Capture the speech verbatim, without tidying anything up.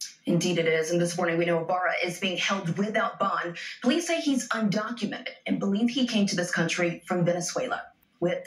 Indeed it is. And this morning we know Ibarra is being held without bond. Police say he's undocumented and believe he came to this country from Venezuela. With